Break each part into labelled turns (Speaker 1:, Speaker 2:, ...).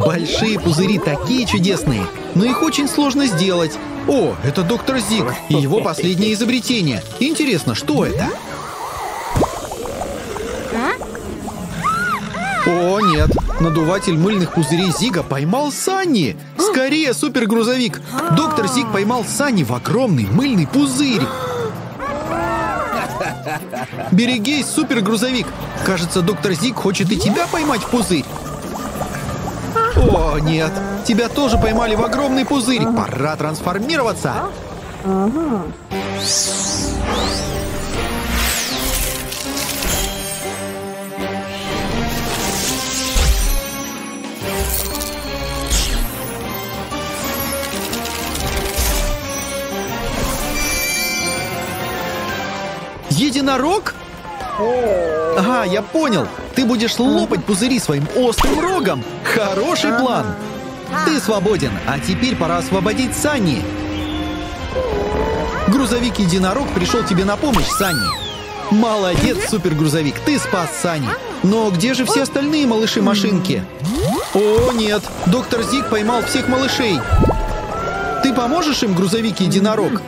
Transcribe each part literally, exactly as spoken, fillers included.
Speaker 1: Большие пузыри такие чудесные, но их очень сложно сделать. О, это доктор Зиг и его последнее изобретение. Интересно, что это? О, нет. Надуватель мыльных пузырей Зига поймал Санни. Скорее, супергрузовик. Доктор Зиг поймал Санни в огромный мыльный пузырь. Берегись, супергрузовик. Кажется, доктор Зиг хочет и тебя поймать в пузырь. О, нет. Тебя тоже поймали в огромный пузырь. Пора трансформироваться. Единорог? Ага, я понял. Ты будешь лопать пузыри своим острым рогом. Хороший план. Ты свободен, а теперь пора освободить Санни. Грузовик-единорог пришел тебе на помощь, Санни. Молодец, супергрузовик, ты спас Санни. Но где же все остальные малыши-машинки? О, нет, доктор Зиг поймал всех малышей. Ты поможешь им, грузовик-единорог?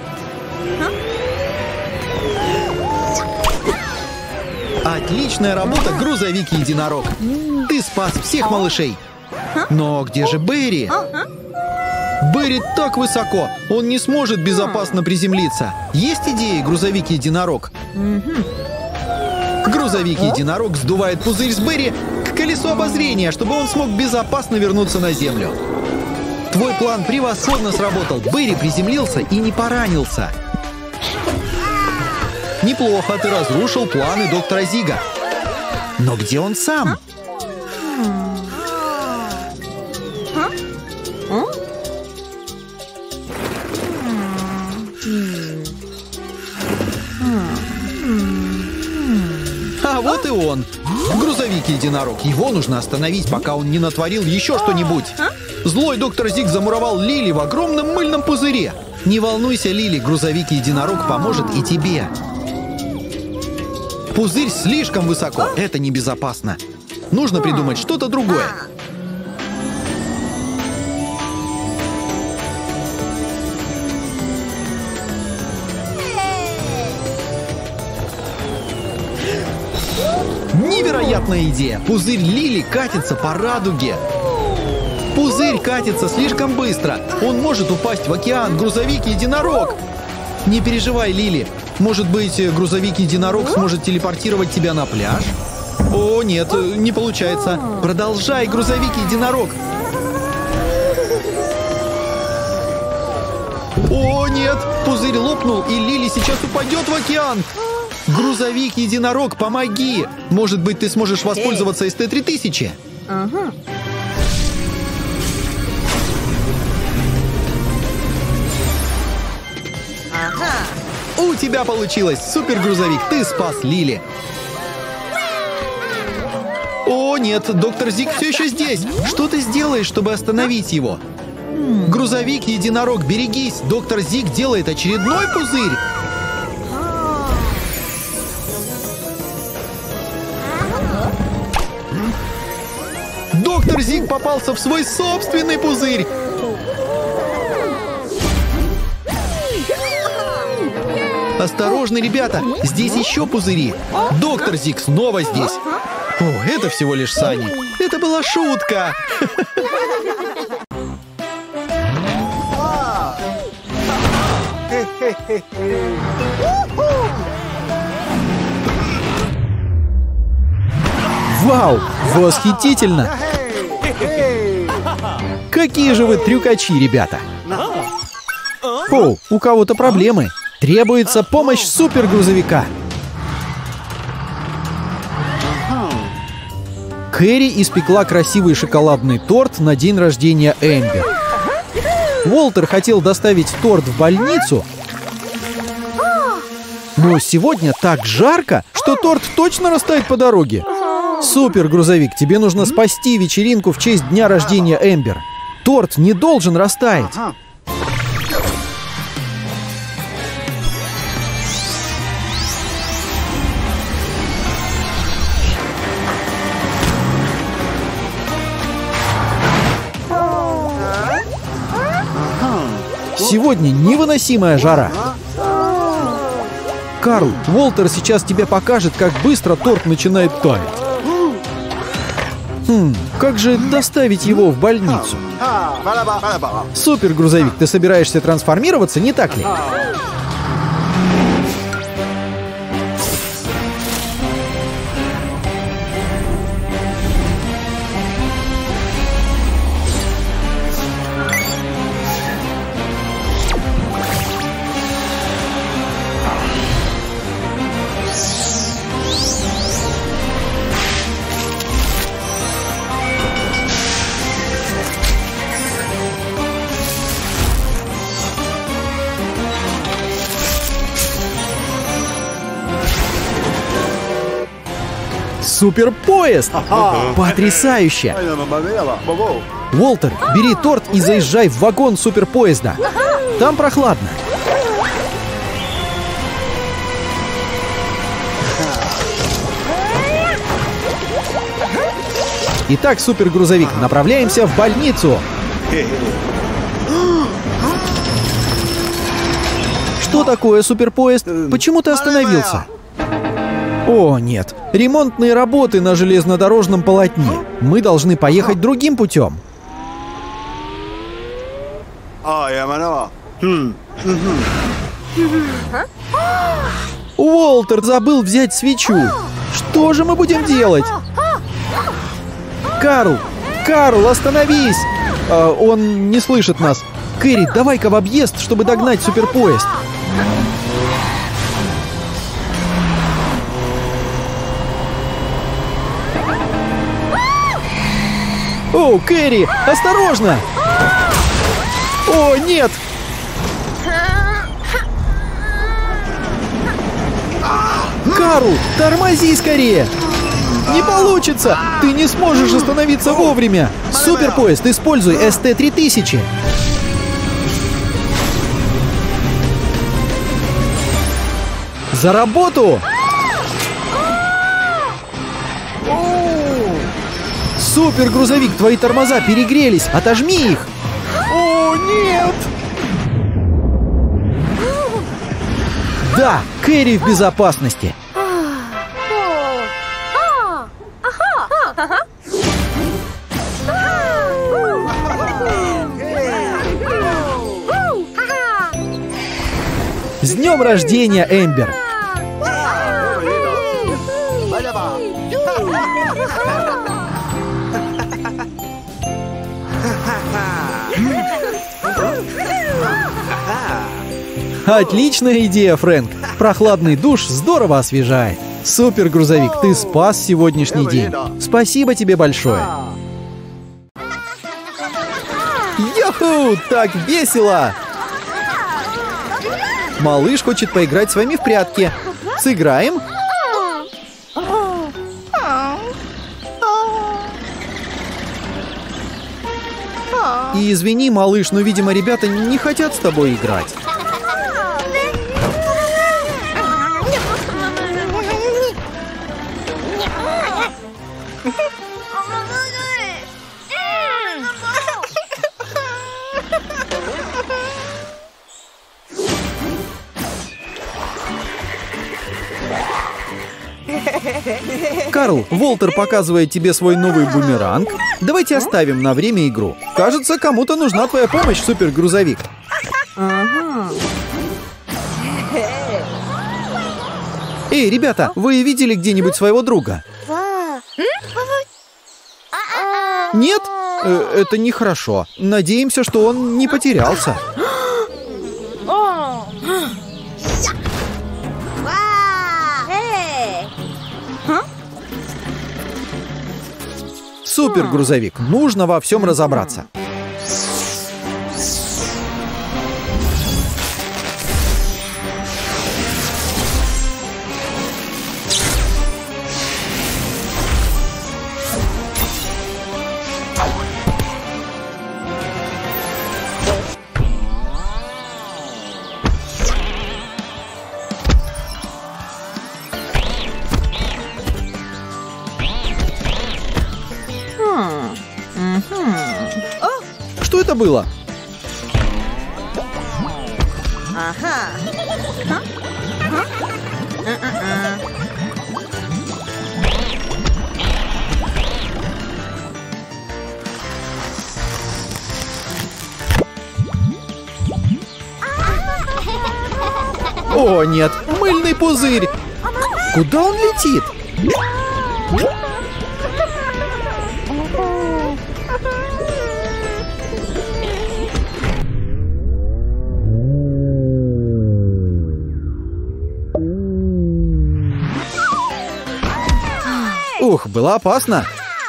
Speaker 1: Отличная работа, грузовик-единорог. Ты спас всех малышей. Но где же Берри? Берри так высоко, он не сможет безопасно приземлиться. Есть идеи, грузовик-единорог? Грузовик-единорог сдувает пузырь с Берри к колесу обозрения, чтобы он смог безопасно вернуться на землю. Твой план превосходно сработал. Берри приземлился и не поранился. Неплохо, ты разрушил планы доктора Зига. Но где он сам? А вот и он. Грузовик-единорог. Его нужно остановить, пока он не натворил еще что-нибудь. Злой доктор Зиг замуровал Лили в огромном мыльном пузыре. Не волнуйся, Лили, грузовик-единорог поможет и тебе. Пузырь слишком высоко. Это небезопасно. Нужно придумать что-то другое. Невероятная идея! Пузырь Лили катится по радуге. Пузырь катится слишком быстро. Он может упасть в океан. Грузовик-единорог. Не переживай, Лили. Может быть, грузовик-единорог сможет телепортировать тебя на пляж? О, нет, не получается. Продолжай, грузовик-единорог. О, нет, пузырь лопнул, и Лили сейчас упадет в океан. Грузовик-единорог, помоги! Может быть, ты сможешь воспользоваться эс тэ три тысячи? Ага. У тебя получилось! Супергрузовик, ты спас Лили! О, нет, доктор Зиг все еще здесь! Что ты сделаешь, чтобы остановить его? Грузовик-единорог, берегись! Доктор Зиг делает очередной пузырь! Доктор Зиг попался в свой собственный пузырь! Осторожно, ребята! Здесь еще пузыри! Доктор Зиг снова здесь! О, это всего лишь Санни! Это была шутка! Вау! Восхитительно! Какие же вы трюкачи, ребята! О, у кого-то проблемы! Требуется помощь супергрузовика! Кэрри испекла красивый шоколадный торт на день рождения Эмбер. Уолтер хотел доставить торт в больницу, но сегодня так жарко, что торт точно растает по дороге. Супергрузовик, тебе нужно спасти вечеринку в честь дня рождения Эмбер. Торт не должен растаять. Сегодня невыносимая жара. Карл, Уолтер сейчас тебе покажет, как быстро торт начинает таять. Хм, как же доставить его в больницу? Супер, грузовик, ты собираешься трансформироваться, не так ли? Суперпоезд! Потрясающе! Уолтер, бери торт и заезжай в вагон суперпоезда. Там прохладно. Итак, супергрузовик, направляемся в больницу. Что такое, суперпоезд? Почему ты остановился? О, нет. Ремонтные работы на железнодорожном полотне. Мы должны поехать другим путем. Уолтер забыл взять свечу. Что же мы будем делать? Карл! Карл, остановись! А, он не слышит нас. Кэрри, давай-ка в объезд, чтобы догнать суперпоезд. О, Кэрри, осторожно! О, нет! Карл, тормози скорее! Не получится! Ты не сможешь остановиться вовремя! Суперпоезд, используй эс тэ три тысячи! За работу! Супер, грузовик, твои тормоза перегрелись! Отожми их! О, нет! Да, Кэрри в безопасности! С днем рождения, Эмбер! Отличная идея, Фрэнк. Прохладный душ здорово освежает. Супер, грузовик, ты спас сегодняшний день. Спасибо тебе большое. Йоху, так весело! Малыш хочет поиграть с вами в прятки. Сыграем? И извини, малыш, но, видимо, ребята не хотят с тобой играть. Карл, Уолтер показывает тебе свой новый бумеранг. Давайте оставим на время игру. Кажется, кому-то нужна твоя помощь, супергрузовик. Эй, ребята, вы видели где-нибудь своего друга? Нет? Э, это нехорошо. Надеемся, что он не потерялся. Супер, грузовик, нужно во всем разобраться. Что это было? О, нет, мыльный пузырь! Куда он летит? Ух, было опасно.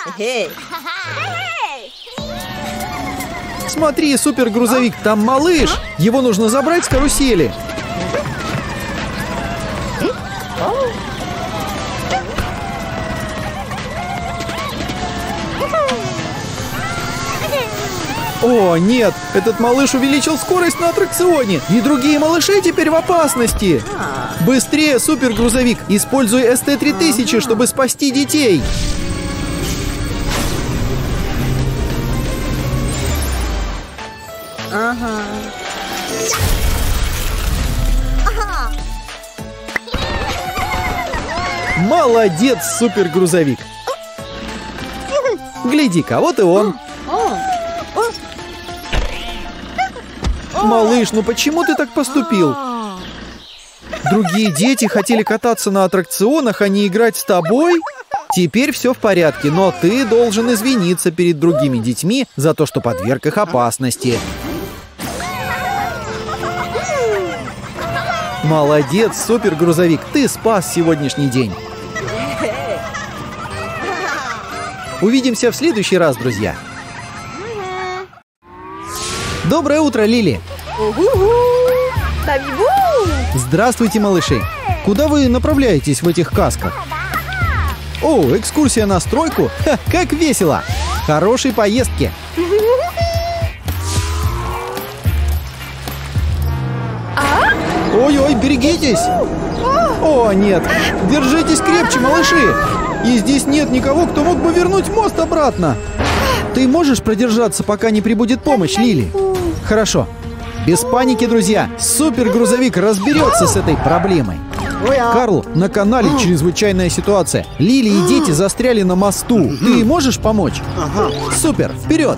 Speaker 1: Смотри, супергрузовик, там малыш. Его нужно забрать с карусели. О, нет! Этот малыш увеличил скорость на аттракционе, и другие малыши теперь в опасности! Быстрее, супергрузовик! Используй эс тэ три тысячи, чтобы спасти детей!
Speaker 2: Ага.
Speaker 1: Молодец, супергрузовик! Гляди-ка, вот и он! Малыш, ну почему ты так поступил? Другие дети хотели кататься на аттракционах, а не играть с тобой? Теперь все в порядке, но ты должен извиниться перед другими детьми за то, что подверг их опасности. Молодец, супергрузовик, ты спас сегодняшний день. Увидимся в следующий раз, друзья. Доброе утро, Лили. Здравствуйте, малыши. Куда вы направляетесь в этих касках? О, экскурсия на стройку? Ха, как весело! Хорошей поездки! Ой-ой, берегитесь! О, нет! Держитесь крепче, малыши! И здесь нет никого, кто мог бы вернуть мост обратно! Ты можешь продержаться, пока не прибудет помощь, Лили? Хорошо. Без паники, друзья. Супергрузовик разберется с этой проблемой. Карл, на канале «Чрезвычайная ситуация». Лили и дети застряли на мосту. Ты можешь помочь? Супер, вперед!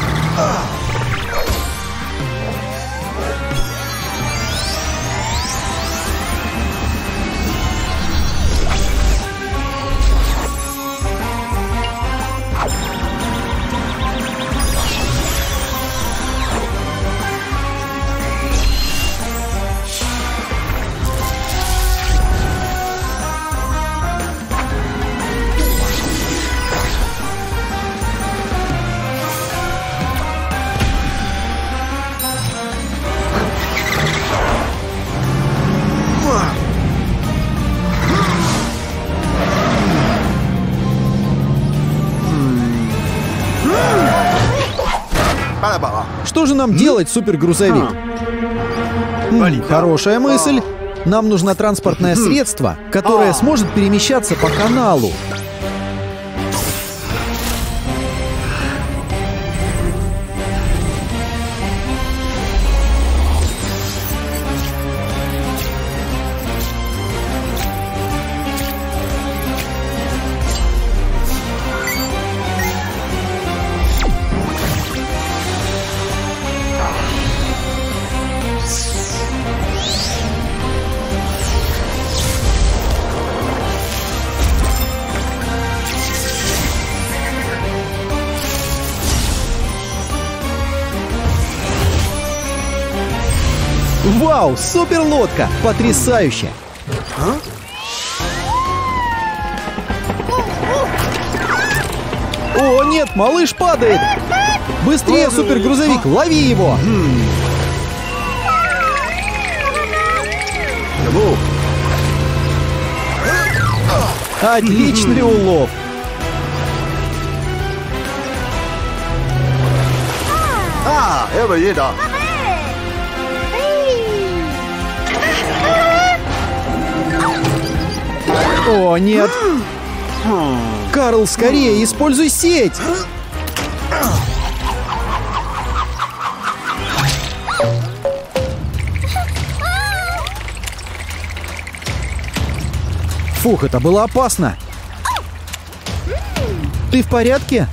Speaker 1: Что же нам делать, супергрузовик? М, хорошая мысль. Нам нужно транспортное средство, которое сможет перемещаться по каналу. Вау, суперлодка! Потрясающе! О, нет, малыш падает! Быстрее, супергрузовик, лови его! Отличный улов!
Speaker 3: А, это еда.
Speaker 1: О, нет! Карл, скорее, используй сеть! Фух, это было опасно. Ты в порядке?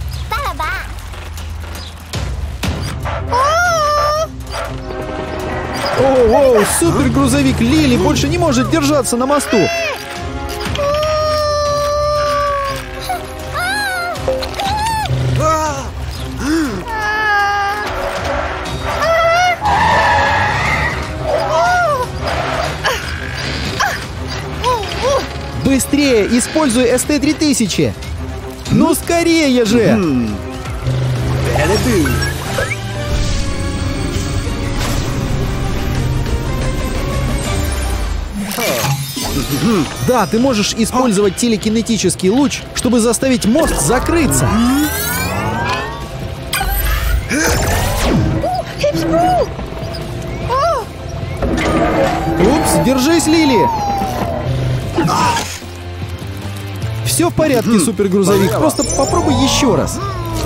Speaker 1: О-о, супергрузовик Лили больше не может держаться на мосту. Быстрее, используй эс тэ три тысячи. Ну скорее же! Да, ты можешь использовать телекинетический луч, чтобы заставить мост закрыться. Упс, держись, Лили. Все в порядке, супергрузовик. Просто попробуй еще раз.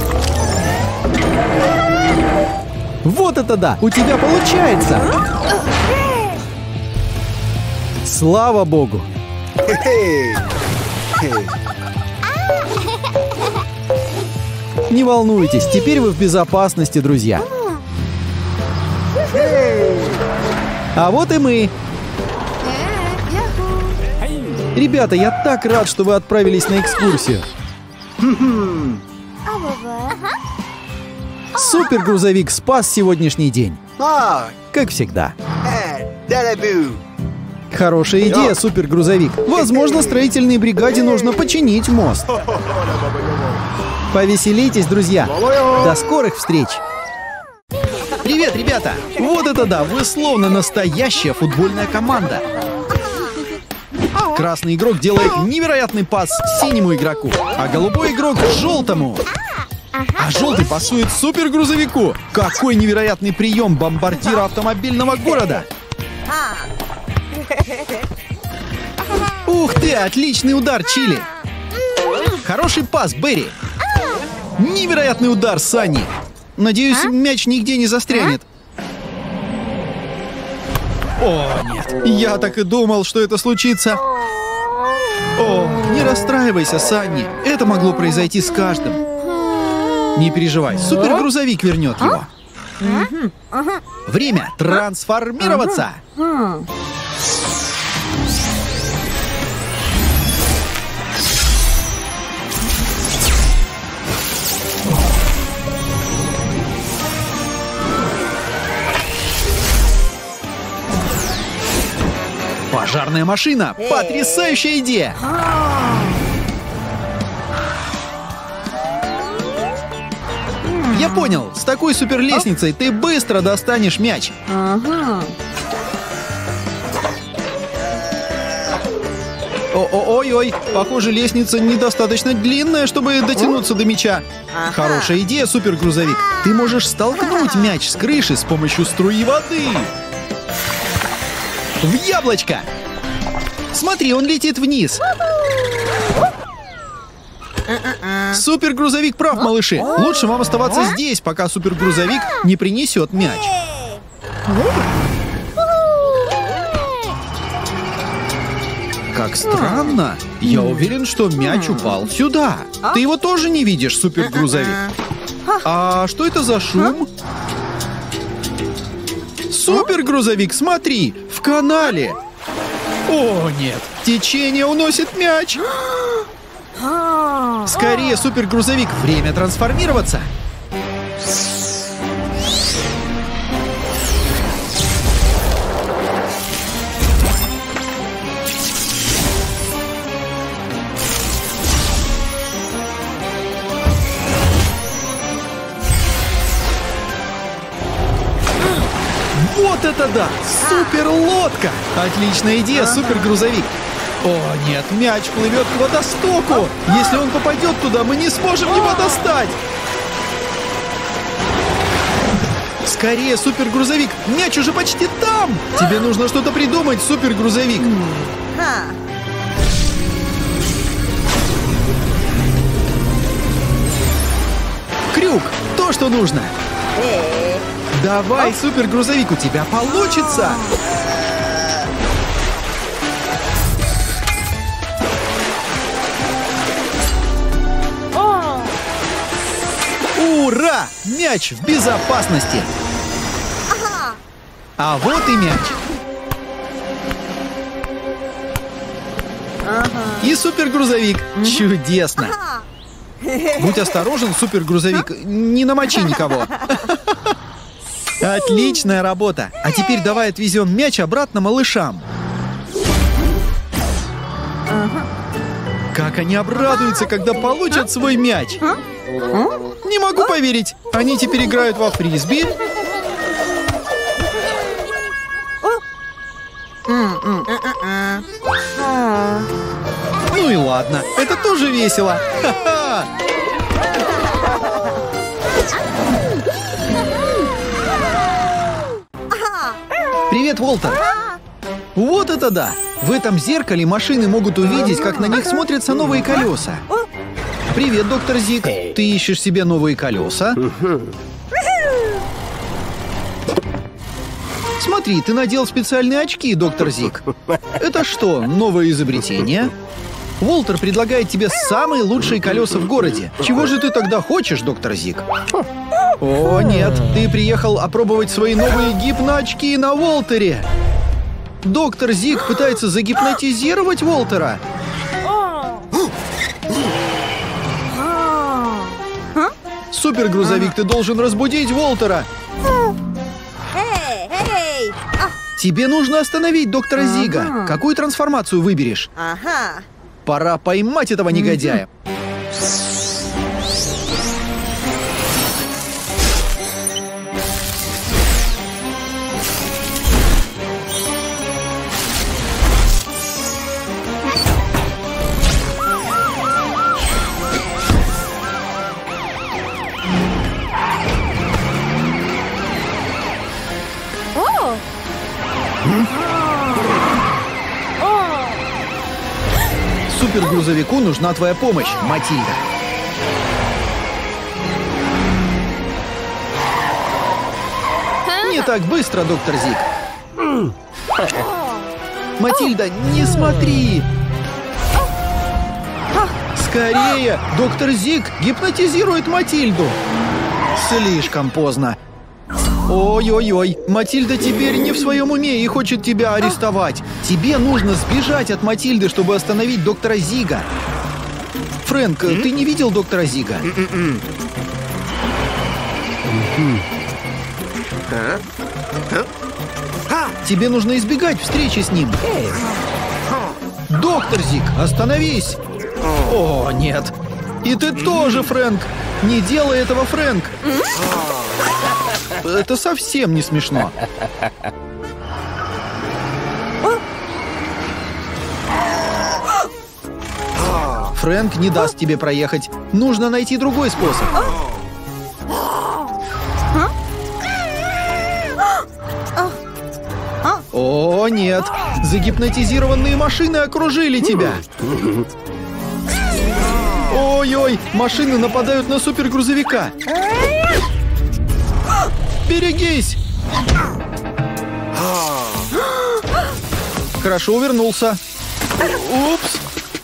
Speaker 1: Вот это да! У тебя получается! Слава богу! Не волнуйтесь, теперь вы в безопасности, друзья. А вот и мы. Ребята, я так рад, что вы отправились на экскурсию. Супергрузовик спас сегодняшний день. Как всегда. Хорошая идея, супергрузовик. Возможно, строительной бригаде нужно починить мост. Повеселитесь, друзья. До скорых встреч. Привет, ребята! Вот это да! Вы словно настоящая футбольная команда. Красный игрок делает невероятный пас синему игроку, а голубой игрок желтому. А желтый пасует супергрузовику. Какой невероятный прием бомбардира автомобильного города! Ух ты, отличный удар, Чили! Хороший пас, Берри! Невероятный удар, Санни! Надеюсь, мяч нигде не застрянет. О, нет, я так и думал, что это случится. О, не расстраивайся, Санни. Это могло произойти с каждым. Не переживай, супергрузовик вернет его. Время трансформироваться. Пожарная машина! Потрясающая идея! Я понял, с такой суперлестницей ты быстро достанешь мяч. Ой-ой, похоже, лестница недостаточно длинная, чтобы дотянуться до мяча. Хорошая идея, супергрузовик. Ты можешь столкнуть мяч с крыши с помощью струи воды. В яблочко! Смотри, он летит вниз. Супергрузовик прав, малыши. Лучше вам оставаться здесь, пока супергрузовик не принесет мяч. Как странно. Я уверен, что мяч упал сюда. Ты его тоже не видишь, супергрузовик. А что это за шум? Супергрузовик, смотри, в канале. О, нет, течение уносит мяч. Скорее, супергрузовик, время трансформироваться. Вот это да! Суперлодка! Отличная идея, супергрузовик! О, нет, мяч плывет к водостоку! Если он попадет туда, мы не сможем его достать! Скорее, супергрузовик! Мяч уже почти там! Тебе нужно что-то придумать, супергрузовик! Крюк! То, что нужно! Давай, супергрузовик, у тебя получится! Ура! Мяч в безопасности! А вот и мяч. И супергрузовик. Чудесно! Будь осторожен, супергрузовик, не намочи никого. Отличная работа! А теперь давай отвезем мяч обратно малышам. Как они обрадуются, когда получат свой мяч. Не могу поверить. Они теперь играют во фрисби. Ну и ладно, это тоже весело. Ха-ха! Привет, Уолтер. Вот это да! В этом зеркале машины могут увидеть, как на них смотрятся новые колеса. Привет, доктор Зиг. Ты ищешь себе новые колеса? Смотри, ты надел специальные очки, доктор Зиг. Это что, новое изобретение? Уолтер предлагает тебе самые лучшие колеса в городе. Чего же ты тогда хочешь, доктор Зиг? О, нет, ты приехал опробовать свои новые гипноочки на Уолтере. Доктор Зиг пытается загипнотизировать Уолтера. Супергрузовик, ты должен разбудить Уолтера. Тебе нужно остановить доктора Зига. Какую трансформацию выберешь? Пора поймать этого негодяя. Супергрузовику нужна твоя помощь, Матильда. Не так быстро, доктор Зиг. Матильда, не смотри! Скорее! Доктор Зиг гипнотизирует Матильду! Слишком поздно. Ой-ой-ой, Матильда теперь не в своем уме и хочет тебя арестовать. Тебе нужно сбежать от Матильды, чтобы остановить доктора Зига. Фрэнк, ты не видел доктора Зига? Тебе нужно избегать встречи с ним. Доктор Зиг, остановись! О, нет. И ты тоже, Фрэнк. Не делай этого, Фрэнк. Это совсем не смешно. Фрэнк не даст тебе проехать. Нужно найти другой способ. О, нет. Загипнотизированные машины окружили тебя. Ой-ой, машины нападают на супергрузовика. Берегись! Хорошо увернулся. Упс!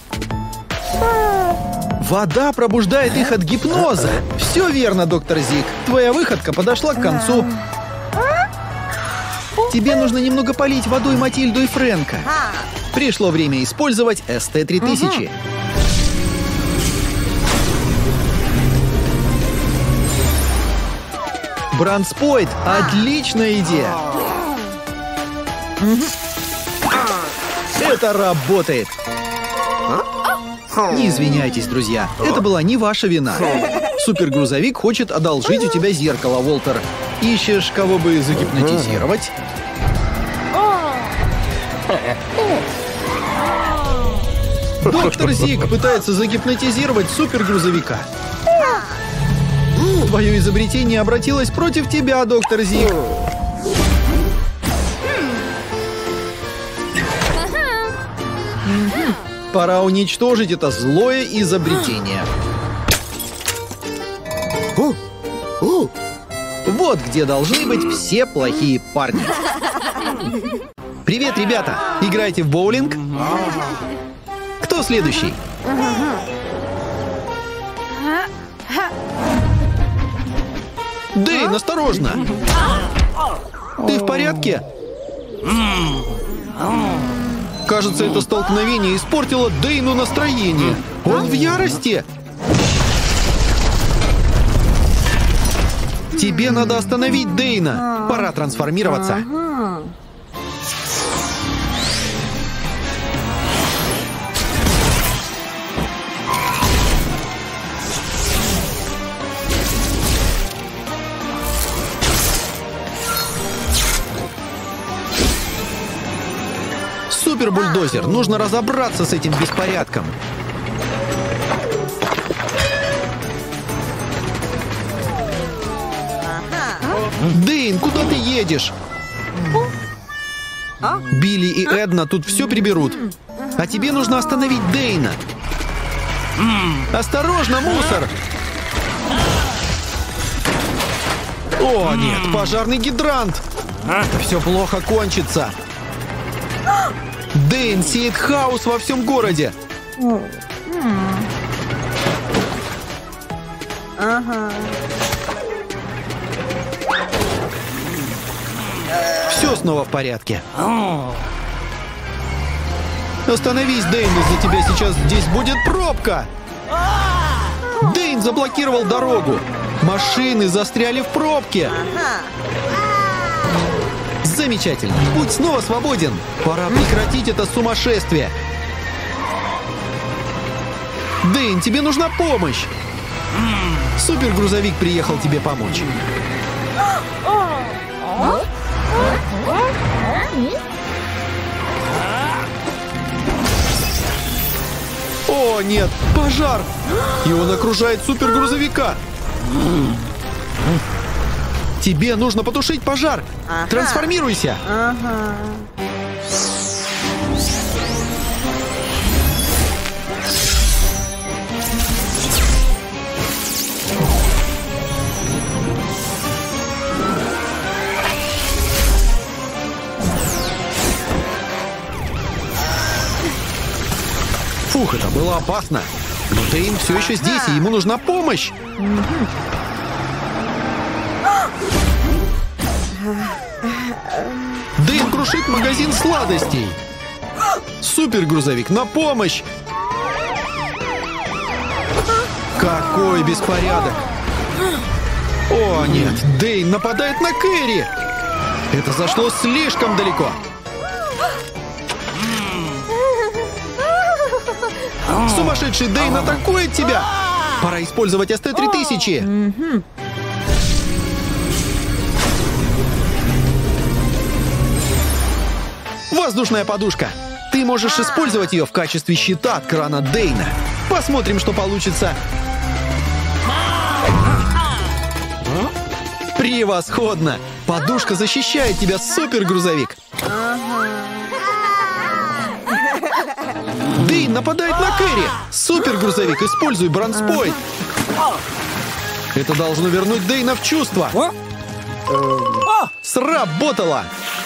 Speaker 1: Вода пробуждает их от гипноза. Все верно, доктор Зиг. Твоя выходка подошла к концу. Тебе нужно немного полить водой Матильду и Фрэнка. Пришло время использовать эс тэ три тысячи. Бранспойт – отличная идея. Это работает. Не извиняйтесь, друзья. Это была не ваша вина. Супергрузовик хочет одолжить у тебя зеркало, Уолтер. Ищешь, кого бы загипнотизировать? Доктор Зиг пытается загипнотизировать супергрузовика. Твое изобретение обратилось против тебя, доктор Зиг. Пора уничтожить это злое изобретение. Вот где должны быть все плохие парни. Привет, ребята! Играете в боулинг? Кто следующий? Дэйн, осторожно! Ты в порядке? Кажется, это столкновение испортило Дэйну настроение. Он в ярости. Тебе надо остановить Дэйна. Пора трансформироваться. Супер-бульдозер, нужно разобраться с этим беспорядком. Дэйн, куда ты едешь? Билли и Эдна тут все приберут. А тебе нужно остановить Дэйна. Осторожно, мусор! О, нет, пожарный гидрант! Это все плохо кончится. Дэйн сеет хаос во всем городе.
Speaker 2: Ага.
Speaker 1: Все снова в порядке. Остановись, Дэйн, из-за тебя сейчас здесь будет пробка. Дэйн заблокировал дорогу. Машины застряли в пробке. Замечательно. Путь снова свободен. Пора прекратить это сумасшествие. Дэйн, тебе нужна помощь. Супергрузовик приехал тебе помочь. О, нет, пожар! И он окружает супергрузовика. Тебе нужно потушить пожар.
Speaker 2: Ага.
Speaker 1: Трансформируйся.
Speaker 2: Ага.
Speaker 1: Фух, это было опасно. Но Дэйн все еще здесь, и ему нужна помощь. Дэйн крушит магазин сладостей. Супергрузовик, на помощь! Какой беспорядок! О, нет, Дэйн нападает на Кэрри! Это зашло слишком далеко. Сумасшедший Дэйн атакует тебя! Пора использовать эс тэ три тысячи! Воздушная подушка! Ты можешь использовать ее в качестве щита от крана Дэйна. Посмотрим, что получится. Превосходно! Подушка защищает тебя, супергрузовик! Дэйн нападает на Кэрри! Супергрузовик, используй бронспойнт! Это должно вернуть Дэйна в чувство! Сработало!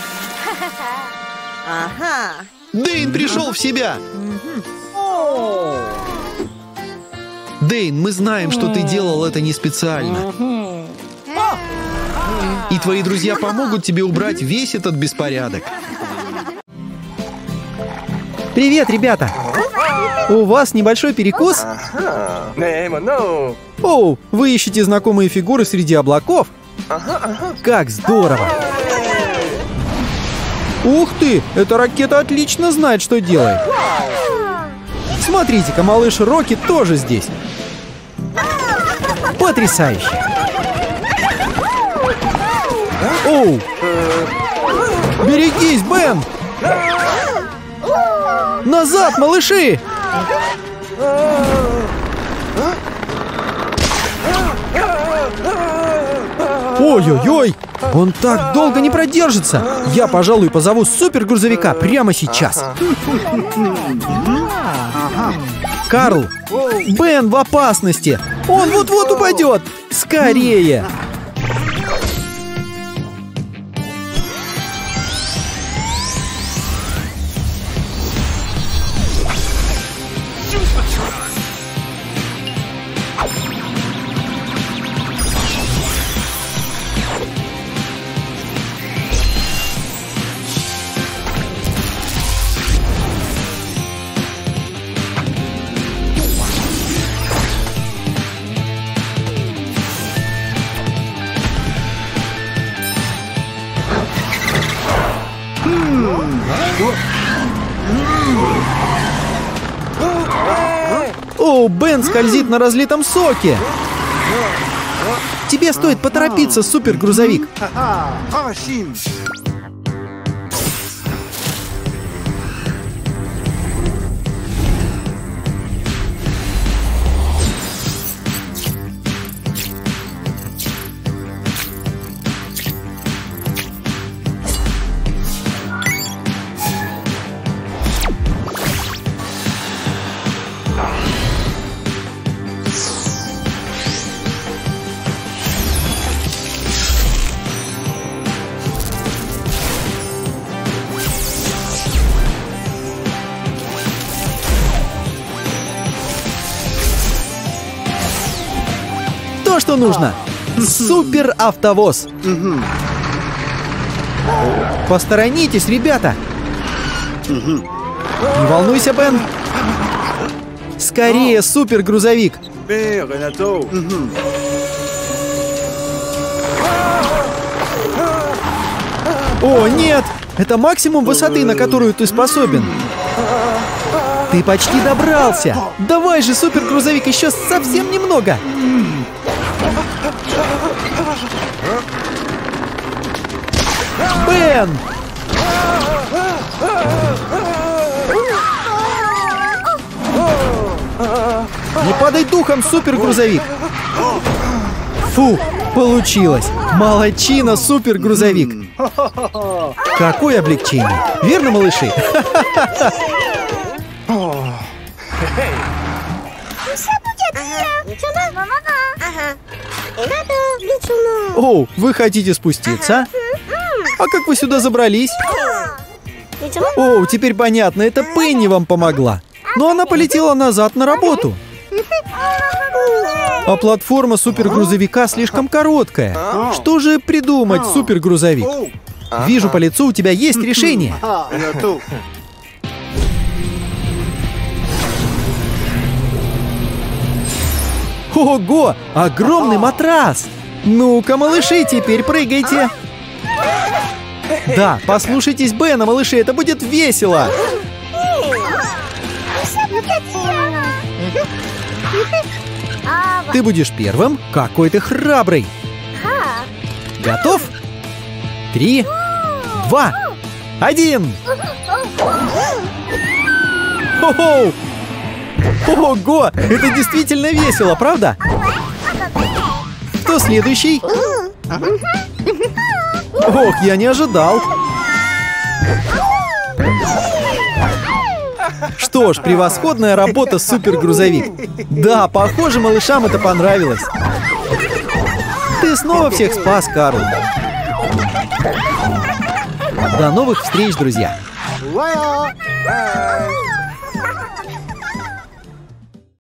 Speaker 2: Ага.
Speaker 1: Дэйн пришел в себя! Дэйн, мы знаем, что ты делал это не специально. И твои друзья помогут тебе убрать весь этот беспорядок.
Speaker 4: Привет, ребята! У вас небольшой перекус? Оу, вы ищете знакомые фигуры среди облаков? Как здорово! Ух ты! Эта ракета отлично знает, что делает! Смотрите-ка, малыш Рокки тоже здесь! Потрясающе! Оу! Берегись, Бен! Назад, малыши! Ой-ой-ой! Он так долго не продержится! Я, пожалуй, позову супергрузовика прямо сейчас! Карл! Бен в опасности! Он вот-вот упадет! Скорее! О, Бен скользит на разлитом соке. Тебе стоит поторопиться, супергрузовик.
Speaker 3: Машин.
Speaker 4: То, что нужно. Суперавтовоз. Посторонитесь, ребята. Не волнуйся, Бен. Скорее, супергрузовик.
Speaker 3: Бе, Ренато.
Speaker 4: О, нет! Это максимум высоты, на которую ты способен. Ты почти добрался. Давай же, супергрузовик, еще совсем немного. Бен! Не падай духом, супергрузовик. Фу, получилось. Молодчина, супергрузовик. Какое облегчение. Верно, малыши? О, вы хотите спуститься? А как вы сюда забрались? О, теперь понятно, это Пенни вам помогла. Но она полетела назад на работу. А платформа супергрузовика слишком короткая. Что же придумать, супергрузовик? Вижу по лицу, у тебя есть решение.
Speaker 3: Ренато.
Speaker 4: Ого, огромный матрас! Ну-ка, малыши, теперь прыгайте. Да, послушайтесь Бена, малыши, это будет весело. Ты будешь первым? Какой ты храбрый. Готов? Три, два, один. Хо-хо! Ого! Это действительно весело, правда? Кто следующий? Ох, я не ожидал. Что ж, превосходная работа, супергрузовик. Да, похоже, малышам это понравилось. Ты снова всех спас, Карл. До новых встреч, друзья.
Speaker 3: Бye.